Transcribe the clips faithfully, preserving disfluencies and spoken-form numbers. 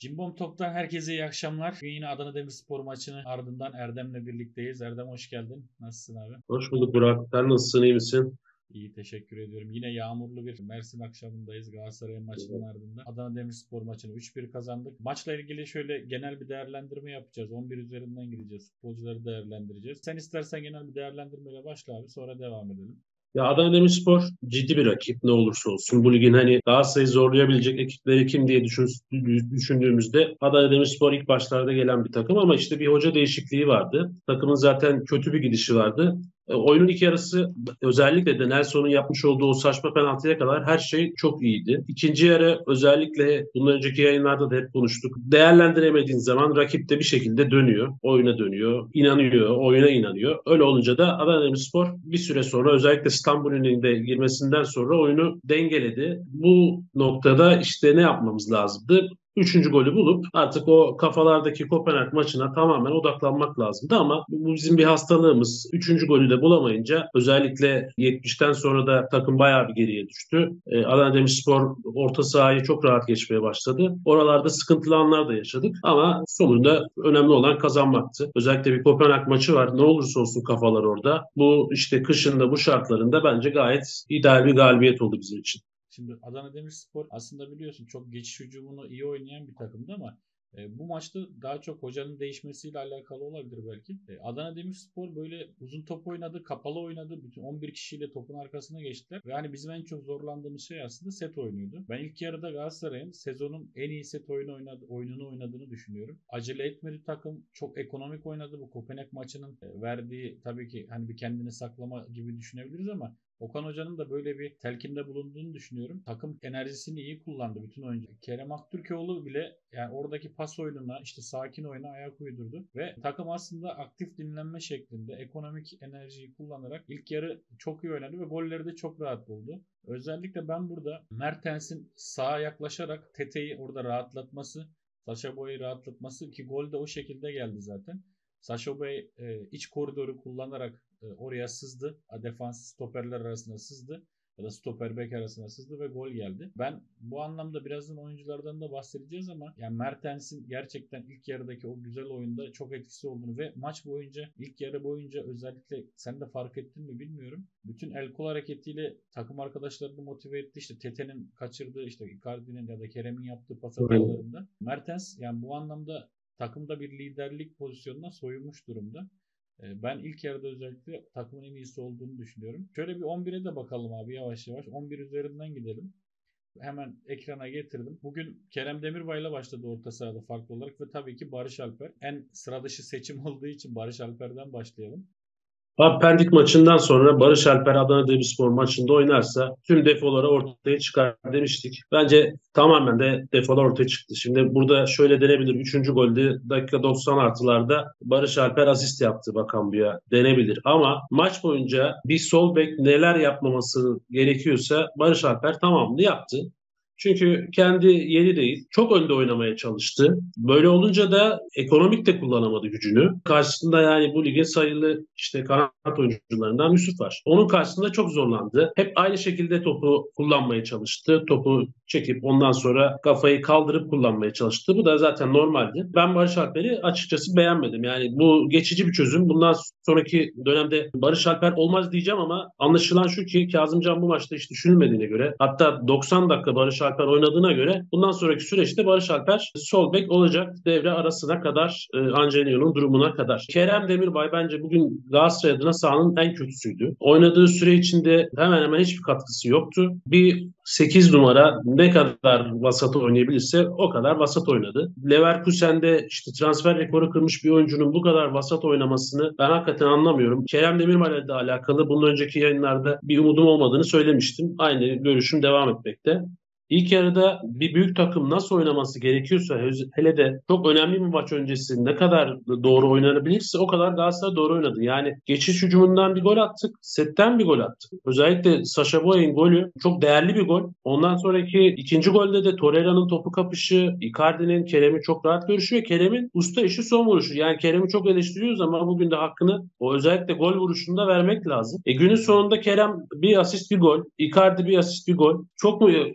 Cimbom Top'tan herkese iyi akşamlar. Bugün yine Adana Demirspor maçının ardından Erdem'le birlikteyiz. Erdem hoş geldin. Nasılsın abi? Hoş bulduk Burak. Sen nasılsın, iyi misin? İyi teşekkür ediyorum. Yine yağmurlu bir Mersin akşamındayız. Galatasaray maçının ardından Adana Demirspor maçını üç bir kazandık. Maçla ilgili şöyle genel bir değerlendirme yapacağız. on bir üzerinden gideceğiz. Futbolcuları değerlendireceğiz. Sen istersen genel bir değerlendirmeyle başla abi, sonra devam edelim. Ya Adana Demirspor ciddi bir rakip ne olursa olsun. Bu ligin hani Galatasaray'ı zorlayabilecek ekipleri kim diye düşün, düşündüğümüzde Adana Demirspor ilk başlarda gelen bir takım ama işte bir hoca değişikliği vardı. Takımın zaten kötü bir gidişi vardı. E, oyunun ilk yarısı özellikle de Nelson'un yapmış olduğu o saçma penaltıya kadar her şey çok iyiydi. İkinci yarı özellikle bundan önceki yayınlarda da hep konuştuk. Değerlendiremediğin zaman rakip de bir şekilde dönüyor. Oyuna dönüyor. İnanıyor. Oyuna inanıyor. Öyle olunca da Adana Demirspor bir süre sonra özellikle İstanbul'un de girmesinden sonra oyunu dengeledi. Bu noktada işte ne yapmamız lazımdı? Üçüncü golü bulup artık o kafalardaki Kopenhag maçına tamamen odaklanmak lazımdı ama bu bizim bir hastalığımız. Üçüncü golü de bulamayınca özellikle yetmişten sonra da takım bayağı bir geriye düştü. Ee, Adana Demirspor orta sahayı çok rahat geçmeye başladı. Oralarda sıkıntılı anlar da yaşadık ama sonunda önemli olan kazanmaktı. Özellikle bir Kopenhag maçı var. Ne olursa olsun kafalar orada. Bu işte kışında bu şartlarında bence gayet ideal bir galibiyet oldu bizim için. Şimdi Adana Demirspor aslında biliyorsun çok geçiş hücumunu iyi oynayan bir takımdı ama e, bu maçta daha çok hocanın değişmesiyle alakalı olabilir belki. E, Adana Demirspor böyle uzun top oynadı, kapalı oynadı. Bütün on bir kişiyle topun arkasına geçtiler. Ve hani bizim en çok zorlandığımız şey aslında set oyunuydu. Ben ilk yarıda Galatasaray'ın sezonun en iyi set oyunu oynadı, oyununu oynadığını düşünüyorum. Acele etmedi takım. Çok ekonomik oynadı. Bu Kopenhag maçının e, verdiği tabii ki hani bir kendini saklama gibi düşünebiliriz ama Okan Hoca'nın da böyle bir telkinde bulunduğunu düşünüyorum. Takım enerjisini iyi kullandı bütün oyuncu. Kerem Aktürkoğlu bile yani oradaki pas oyununa, işte sakin oyuna ayak uydurdu ve takım aslında aktif dinlenme şeklinde ekonomik enerjiyi kullanarak ilk yarı çok iyi oynadı ve golleri de çok rahat buldu. Özellikle ben burada Mertens'in sağa yaklaşarak Tete'yi orada rahatlatması, Sacha Boey'i rahatlatması, ki gol de o şekilde geldi zaten. Sacha Boey e, iç koridoru kullanarak e, oraya sızdı. Defans stoperler arasında sızdı. Ya da stoper bek arasında sızdı ve gol geldi. Ben bu anlamda birazdan oyunculardan da bahsedeceğiz ama yani Mertens'in gerçekten ilk yarıdaki o güzel oyunda çok etkisi olduğunu ve maç boyunca, ilk yarı boyunca özellikle sen de fark ettin mi bilmiyorum. Bütün el kol hareketiyle takım arkadaşlarını motive etti. İşte Tete'nin kaçırdığı, işte Icardi'nin ya da Kerem'in yaptığı pas hatalarında. Mertens yani bu anlamda takımda bir liderlik pozisyonuna soyunmuş durumda. Ben ilk yarıda özellikle takımın en iyisi olduğunu düşünüyorum. Şöyle bir on bire de bakalım abi, yavaş yavaş. on bir üzerinden gidelim. Hemen ekrana getirdim. Bugün Kerem Demirbay'la başladı orta sahada farklı olarak ve tabii ki Barış Alper. En sıra dışı seçim olduğu için Barış Alper'den başlayalım. Abi Pendik maçından sonra Barış Alper Adana Demirspor maçında oynarsa tüm defoları ortaya çıkar demiştik. Bence tamamen de defolar ortaya çıktı. Şimdi burada şöyle denebilir. Üçüncü golde dakika doksan artılarda Barış Alper asist yaptı Bakambu'ya denebilir. Ama maç boyunca bir sol bek neler yapmaması gerekiyorsa Barış Alper tamamını yaptı. Çünkü kendi yeri değil. Çok önde oynamaya çalıştı. Böyle olunca da ekonomik de kullanamadı gücünü. Karşısında yani bu ligin sayılı işte kanat oyuncularından Yusuf var. Onun karşısında çok zorlandı. Hep aynı şekilde topu kullanmaya çalıştı. Topu çekip ondan sonra kafayı kaldırıp kullanmaya çalıştı. Bu da zaten normaldi. Ben Barış Alper'i açıkçası beğenmedim. Yani bu geçici bir çözüm. Bundan sonraki dönemde Barış Alper olmaz diyeceğim ama anlaşılan şu ki Kazımcan bu maçta hiç düşünülmediğine göre, hatta doksan dakika Barış Alper oynadığına göre bundan sonraki süreçte Barış Alper sol bek olacak devre arasına kadar, e, Angelino'nun durumuna kadar. Kerem Demirbay bence bugün Galatasaray adına sahanın en kötüsüydü. Oynadığı süre içinde hemen hemen hiçbir katkısı yoktu. Bir sekiz numara ne kadar vasat oynayabilirse o kadar vasat oynadı. Leverkusen'de işte transfer rekoru kırmış bir oyuncunun bu kadar vasat oynamasını ben hakikaten anlamıyorum. Kerem Demirbay'la da alakalı bundan önceki yayınlarda bir umudum olmadığını söylemiştim. Aynı görüşüm devam etmekte. İlk yarıda bir büyük takım nasıl oynaması gerekiyorsa, hele de çok önemli bir maç öncesi ne kadar doğru oynanabilirse o kadar Galatasaray doğru oynadı. Yani geçiş hücumundan bir gol attık, setten bir gol attık. Özellikle Sacha Boey'in golü çok değerli bir gol. Ondan sonraki ikinci golde de Torreira'nın topu kapışı, Icardi'nin Kerem'i çok rahat görüşü ve Kerem'in usta işi son vuruşu. Yani Kerem'i çok eleştiriyoruz ama bugün de hakkını o özellikle gol vuruşunda vermek lazım. E günün sonunda Kerem bir asist bir gol, Icardi bir asist bir gol. Çok mu iyi oynadı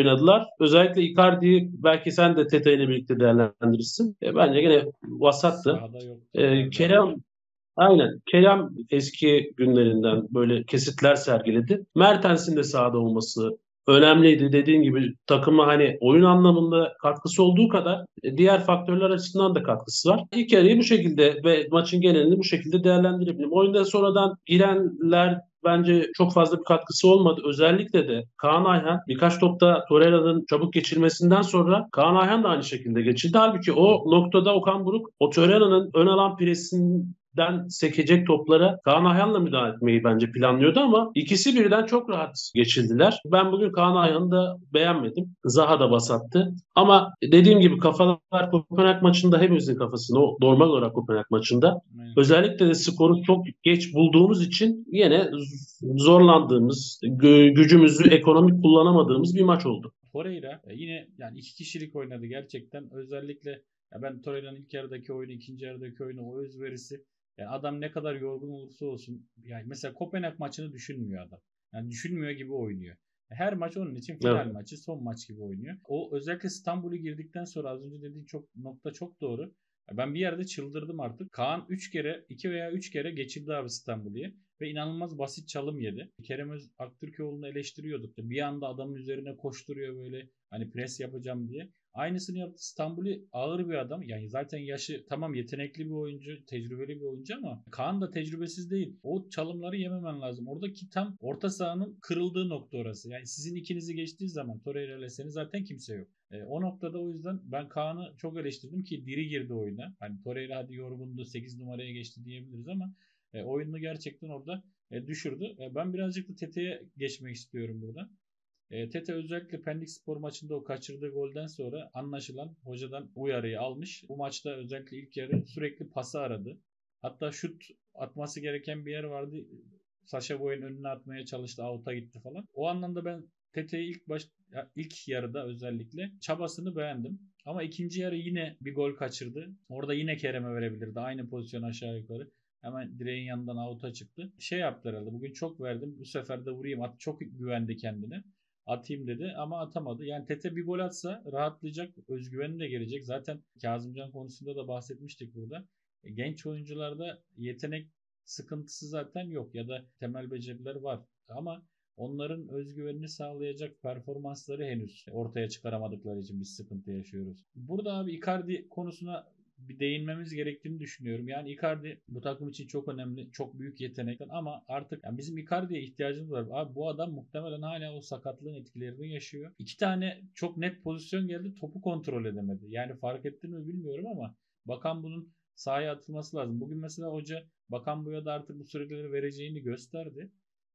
oynadılar. Özellikle Icardi'yi belki sen de Tete ile birlikte değerlendirirsin. E, bence gene vasattı. Sahada yoktu E, galiba. Kerem Aynen. Kerem eski günlerinden böyle kesitler sergiledi. Mertens'in de sahada olması önemliydi. Dediğin gibi takıma hani oyun anlamında katkısı olduğu kadar e, diğer faktörler açısından da katkısı var. İlk yarıyı bu şekilde ve maçın genelini bu şekilde değerlendirebilirim. Oyunda sonradan girenler bence çok fazla bir katkısı olmadı. Özellikle de Kaan Ayhan birkaç topta Torreira'nın çabuk geçirmesinden sonra Kaan Ayhan da aynı şekilde geçildi. Halbuki o noktada Okan Buruk o Torreira'nın ön alan presinin den sekecek toplara Kaan Ayhan'la müdahale etmeyi bence planlıyordu ama ikisi birden çok rahat geçildiler. Ben bugün Kaan Ayhan'ı da beğenmedim. Zaha da basattı. Ama dediğim gibi kafalar Kopenhag maçında hepimizin kafasında o normal olarak Kopenhag maçında. Aynen. Özellikle de skoru çok geç bulduğumuz için yine zorlandığımız, gü- gücümüzü ekonomik kullanamadığımız bir maç oldu. Torreira e, yine yani iki kişilik oynadı gerçekten. Özellikle ya ben Torreira'nın ilk yarıdaki oyunu, ikinci yarıdaki oyunu, o özverisi. Yani adam ne kadar yorgun olursa olsun. Yani mesela Kopenhag maçını düşünmüyor adam. Yani düşünmüyor gibi oynuyor. Her maç onun için final Evet. maçı, son maç gibi oynuyor. O özellikle İstanbul'u girdikten sonra az önce dediğin çok nokta çok doğru. Ben bir yerde çıldırdım artık. Kaan üç kere, iki veya üç kere geçirdi abi İstanbul'u ve inanılmaz basit çalım yedi. Kerem Öz Aktürkoğlu'nu eleştiriyorduk. Bir anda adamın üzerine koşturuyor böyle hani pres yapacağım diye. Aynısını yaptı. İstanbul'u ağır bir adam. Yani zaten yaşı tamam, yetenekli bir oyuncu, tecrübeli bir oyuncu ama Kaan da tecrübesiz değil. O çalımları yememen lazım. Oradaki tam orta sahanın kırıldığı nokta orası. Yani sizin ikinizi geçtiği zaman Torreira ile seni zaten kimse yok. E, o noktada o yüzden ben Kaan'ı çok eleştirdim ki diri girdi oyuna. Hani Torreira hadi yorgundu, sekiz numaraya geçti diyebiliriz ama e, oyununu gerçekten orada e, düşürdü. E, ben birazcık da Tete'ye geçmek istiyorum burada. E, Tete özellikle Pendikspor maçında o kaçırdığı golden sonra anlaşılan hocadan uyarıyı almış. Bu maçta özellikle ilk yarı sürekli pası aradı. Hatta şut atması gereken bir yer vardı. Sacha Boey'in önüne atmaya çalıştı. Out'a gitti falan. O anlamda ben Tete'yi ilk baş ilk yarıda özellikle çabasını beğendim. Ama ikinci yarı yine bir gol kaçırdı. Orada yine Kerem'e verebilirdi. Aynı pozisyon aşağı yukarı. Hemen direğin yanından out'a çıktı. Şey yaptı herhalde. Bugün çok verdim. Bu sefer de vurayım. At, çok güvendi kendine. Atayım dedi ama atamadı. Yani Tete bir gol atsa rahatlayacak. Özgüveni de gelecek. Zaten Kazımcan konusunda da bahsetmiştik burada. E, genç oyuncularda yetenek sıkıntısı zaten yok ya da temel beceriler var. Ama onların özgüvenini sağlayacak performansları henüz ortaya çıkaramadıkları için biz sıkıntı yaşıyoruz. Burada abi Icardi konusuna bir değinmemiz gerektiğini düşünüyorum. Yani Icardi bu takım için çok önemli, çok büyük yetenekten ama artık yani bizim Icardi'ye ihtiyacımız var. Abi bu adam muhtemelen hala o sakatlığın etkilerini yaşıyor. İki tane çok net pozisyon geldi, topu kontrol edemedi. Yani fark ettiğini mi bilmiyorum ama Bakan bunun sahaya atılması lazım. Bugün mesela hoca Bakan Bu'ya da artık bu süreleri vereceğini gösterdi.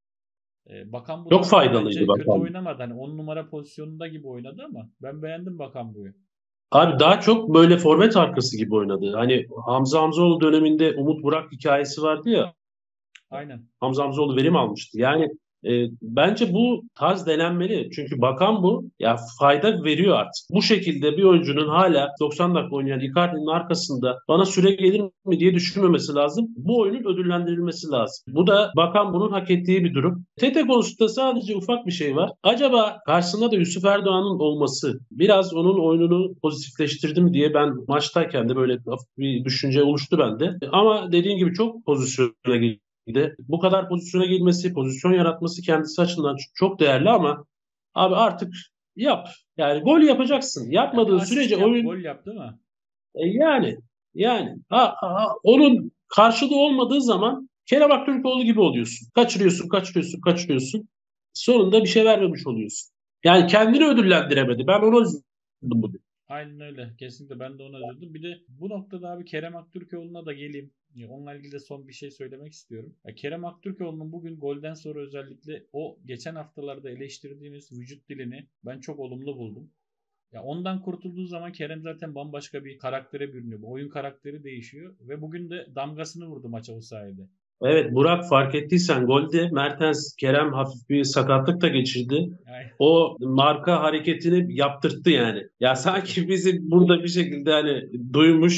Ee, Bakan Bu Çok da faydalıydı bence kötü bakalım. oynamadı. Hani on numara pozisyonunda gibi oynadı ama ben beğendim Bakan Bu'yu. Abi daha çok böyle forvet arkası gibi oynadı. Hani Hamza Hamzoğlu döneminde Umut Burak hikayesi vardı ya. Aynen. Hamza Hamzoğlu verim almıştı. Yani e, bence bu tarz denenmeli. Çünkü bakan bu ya fayda veriyor artık. Bu şekilde bir oyuncunun hala doksan dakika oynayan Icardi'nin arkasında bana süre gelir mi diye düşünmemesi lazım. Bu oyunun ödüllendirilmesi lazım. Bu da bakan bunun hak ettiği bir durum. Tete konusunda sadece ufak bir şey var. Acaba karşısında da Yusuf Erdoğan'ın olması biraz onun oyununu pozitifleştirdi mi diye ben maçtayken de böyle bir düşünce oluştu bende. Ama dediğin gibi çok pozisyona girdi de bu kadar pozisyona girmesi, pozisyon yaratması kendisi açısından çok değerli ama abi artık yap. Yani gol yapacaksın. Ya Yapmadığın bir asist sürece yap, oyun gol yap değil mi? e, yani yani ha, ha, onun karşılığı olmadığı zaman Kerem Aktürkoğlu gibi oluyorsun. Kaçırıyorsun, kaçırıyorsun, kaçırıyorsun. Sonunda bir şey vermemiş oluyorsun. Yani kendini ödüllendiremedi. Ben ona üzüldüm bugün. Aynen öyle. Kesinlikle ben de ona üzüldüm. Bir de bu noktada abi Kerem Aktürkoğlu'na da geleyim. Ya onunla ilgili de son bir şey söylemek istiyorum. Ya Kerem Aktürkoğlu'nun bugün golden sonra özellikle o geçen haftalarda eleştirdiğimiz vücut dilini ben çok olumlu buldum. Ya ondan kurtulduğu zaman Kerem zaten bambaşka bir karaktere bürünüyor. Oyun karakteri değişiyor ve bugün de damgasını vurdu maça o sayede. Evet Burak fark ettiysen golde Mertens Kerem hafif bir sakatlık da geçirdi. Yani, O marka hareketini yaptırttı yani. Ya tabii tabii. sanki bizi burada bir şekilde hani duymuş.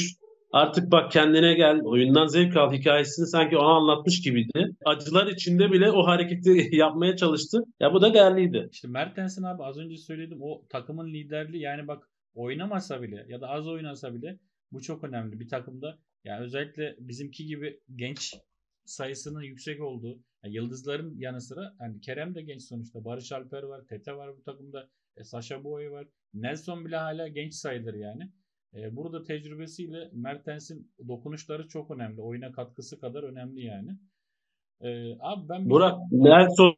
Artık bak kendine gel, oyundan zevk al hikayesini sanki ona anlatmış gibiydi. Acılar içinde bile o hareketi yapmaya çalıştı. Ya bu da değerliydi. İşte Mertens'in abi az önce söyledim o takımın liderliği yani bak oynamasa bile ya da az oynasa bile bu çok önemli bir takımda. Yani özellikle bizimki gibi genç sayısının yüksek olduğu yani yıldızların yanı sıra hani Kerem de genç sonuçta. Barış Alper var, Tete var bu takımda. E, Sacha Boey var. Nelson bile hala genç sayılır yani. E, burada tecrübesiyle Mertens'in dokunuşları çok önemli. Oyuna katkısı kadar önemli yani. E, abi ben bir de Burak, Nelson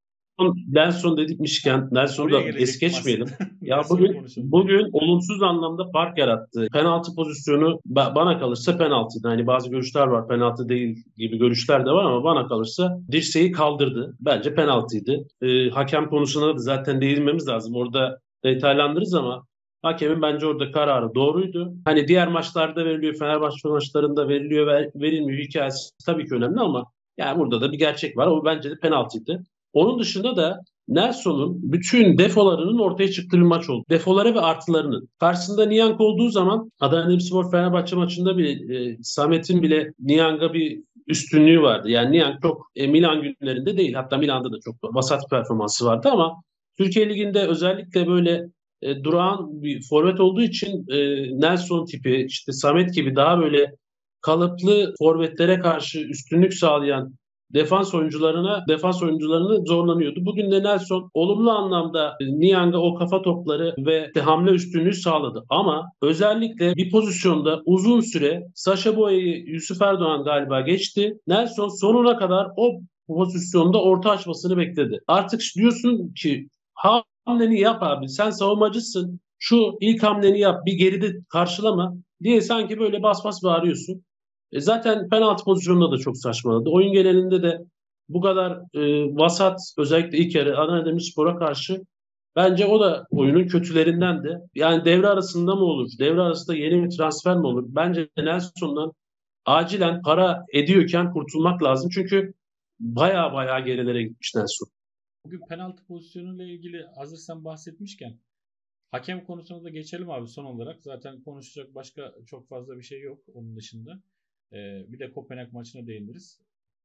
Nelson dedikmişken Nelson'u oraya da es gelecektim geçmeyelim. aslında. Ya Nelson'u bugün konuşalım. bugün olumsuz anlamda fark yarattı. Penaltı pozisyonu ba- bana kalırsa penaltıydı. Hani bazı görüşler var penaltı değil gibi görüşler de var ama bana kalırsa dirseği kaldırdı. Bence penaltıydı. Ee, hakem konusuna da zaten değinmemiz lazım. Orada detaylandırırız ama hakemin bence orada kararı doğruydu. Hani diğer maçlarda veriliyor, Fenerbahçe maçlarında veriliyor, ver, verilmiyor hikayesi tabii ki önemli ama yani burada da bir gerçek var. O bence de penaltıydı. Onun dışında da Nelson'un bütün defolarının ortaya çıktığı bir maç oldu. Defoları ve artılarının. Karşısında Niang olduğu zaman Adana Demirspor Fenerbahçe maçında bile e, Samet'in bile Niang'a bir üstünlüğü vardı. Yani Niang çok e, Milan günlerinde değil. Hatta Milan'da da çok vasat performansı vardı ama Türkiye Ligi'nde özellikle böyle e, durağan bir forvet olduğu için e, Nelson tipi işte Samet gibi daha böyle kalıplı forvetlere karşı üstünlük sağlayan defans oyuncularına defans oyuncularını zorlanıyordu. Bugün de Nelson olumlu anlamda Niang'a o kafa topları ve işte hamle üstünlüğü sağladı. Ama özellikle bir pozisyonda uzun süre Sacha Boey'i Yusuf Erdoğan galiba geçti. Nelson sonuna kadar o pozisyonda orta açmasını bekledi. Artık diyorsun ki hamleni yap abi. Sen savunmacısın. Şu ilk hamleni yap. Bir geride karşılama diye sanki böyle bas bas bağırıyorsun. E zaten penaltı pozisyonunda da çok saçmaladı. Oyun genelinde de bu kadar e, vasat özellikle ilk yarı Adana Demirspor'a karşı bence o da oyunun kötülerinden de. Yani devre arasında mı olur? Devre arasında yeni bir transfer mi olur? Bence Nelson'dan acilen para ediyorken kurtulmak lazım. Çünkü baya baya gerilere gitmiş Nelson. Bugün penaltı pozisyonuyla ilgili hazırsan bahsetmişken hakem konusuna da geçelim abi son olarak. Zaten konuşacak başka çok fazla bir şey yok onun dışında. Ee, bir de Kopenhag maçına değiniriz.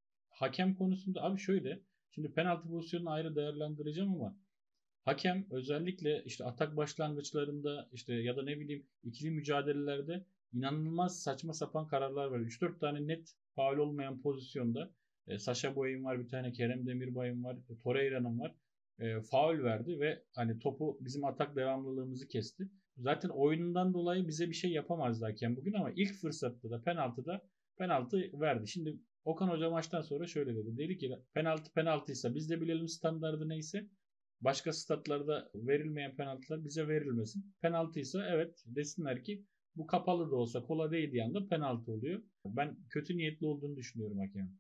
Hakem konusunda abi şöyle. Şimdi penaltı pozisyonunu ayrı değerlendireceğim ama hakem özellikle işte atak başlangıçlarında işte ya da ne bileyim ikili mücadelelerde inanılmaz saçma sapan kararlar var. üç dört tane net faul olmayan pozisyonda e, Sacha Boey'in var bir tane, Kerem Demirbay'ın var, e, Torreira'nın var. E, faul verdi ve hani topu bizim atak devamlılığımızı kesti. Zaten oyunundan dolayı bize bir şey yapamazdı hakem bugün ama ilk fırsatta da penaltıda penaltı verdi. Şimdi Okan Hoca maçtan sonra şöyle dedi. Dedi ki penaltı penaltıysa biz de bilelim standardı neyse. Başka statlarda verilmeyen penaltılar bize verilmesin. Penaltıysa evet desinler ki bu kapalı da olsa kola değdiği anda penaltı oluyor. Ben kötü niyetli olduğunu düşünüyorum hakemin.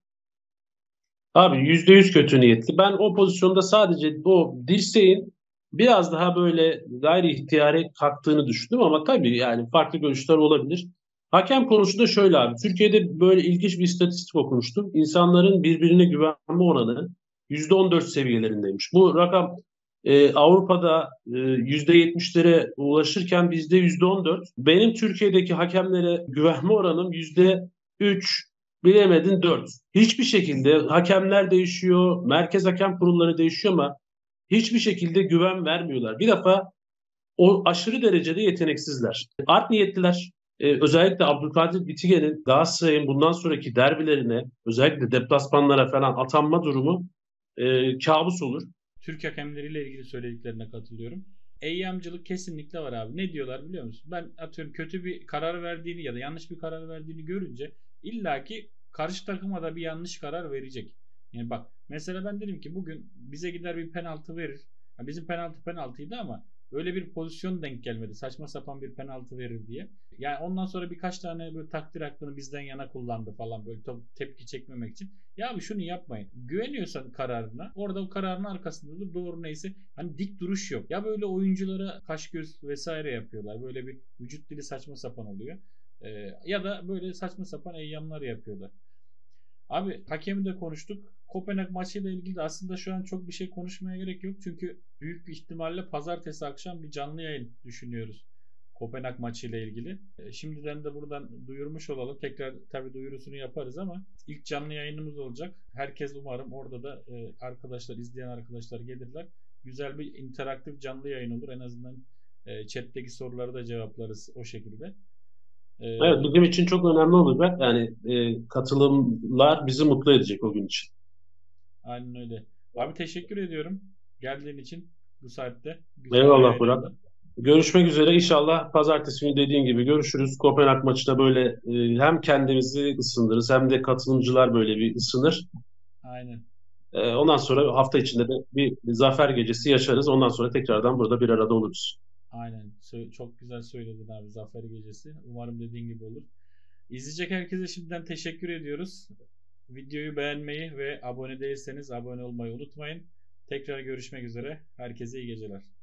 Abi yüzde yüz kötü niyetli. Ben o pozisyonda sadece o dirseğin biraz daha böyle gayri ihtiyari kalktığını düşündüm ama tabii yani farklı görüşler olabilir. Hakem konusu da şöyle abi. Türkiye'de böyle ilginç bir istatistik okumuştum. İnsanların birbirine güvenme oranı yüzde on dört seviyelerindeymiş. Bu rakam e, Avrupa'da e, yüzde yetmişlere ulaşırken bizde yüzde on dört. Benim Türkiye'deki hakemlere güvenme oranım yüzde üç, bilemedin dört. Hiçbir şekilde hakemler değişiyor, merkez hakem kurulları değişiyor ama hiçbir şekilde güven vermiyorlar. Bir defa o aşırı derecede yeteneksizler. Art niyetliler. Ee, özellikle Abdülkadir Bitige'nin Galatasaray'ın bundan sonraki derbilerine, özellikle deplasmanlara falan atanma durumu e, kabus olur. Türk hakemleriyle ilgili söylediklerine katılıyorum. Eyyamcılık kesinlikle var abi. Ne diyorlar biliyor musun? Ben atıyorum kötü bir karar verdiğini ya da yanlış bir karar verdiğini görünce illaki karşı takıma da bir yanlış karar verecek. Yani bak mesela ben dedim ki bugün bize gider bir penaltı verir. Ya bizim penaltı penaltıydı ama öyle bir pozisyon denk gelmedi. Saçma sapan bir penaltı verir diye. Yani ondan sonra birkaç tane böyle takdir hakkını bizden yana kullandı falan böyle tepki çekmemek için. Ya abi şunu yapmayın. Güveniyorsan kararına orada o kararın arkasında da doğru neyse hani dik duruş yok. Ya böyle oyunculara kaş göz vesaire yapıyorlar. Böyle bir vücut dili saçma sapan oluyor. Ee, ya da böyle saçma sapan eyyamlar yapıyorlar. Abi hakemi de konuştuk. Kopenhag maçıyla ilgili de aslında şu an çok bir şey konuşmaya gerek yok. Çünkü büyük bir ihtimalle pazartesi akşam bir canlı yayın düşünüyoruz. Kopenhag maçı ile ilgili. E, şimdiden de buradan duyurmuş olalım. Tekrar tabii duyurusunu yaparız ama ilk canlı yayınımız olacak. Herkes umarım orada da e, arkadaşlar, izleyen arkadaşlar gelirler. Güzel bir interaktif canlı yayın olur. En azından e, chat'teki soruları da cevaplarız o şekilde. E, Evet, bizim için çok önemli olacak. Yani e, katılımlar bizi mutlu edecek o gün için. aynen öyle. Abi teşekkür ediyorum geldiğin için bu saatte. Güzel bir Eyvallah yayın Burak. oldu. Görüşmek üzere. İnşallah pazartesi günü dediğin gibi görüşürüz. Kopenhag maçında böyle e, hem kendimizi ısındırırız hem de katılımcılar böyle bir ısınır. Aynen. E, ondan sonra hafta içinde de bir zafer gecesi yaşarız. Ondan sonra tekrardan burada bir arada oluruz. Aynen. Sö- Çok güzel söyledin abi. Zafer gecesi. Umarım dediğin gibi olur. İzleyecek herkese şimdiden teşekkür ediyoruz. Videoyu beğenmeyi ve abone değilseniz abone olmayı unutmayın. Tekrar görüşmek üzere. Herkese iyi geceler.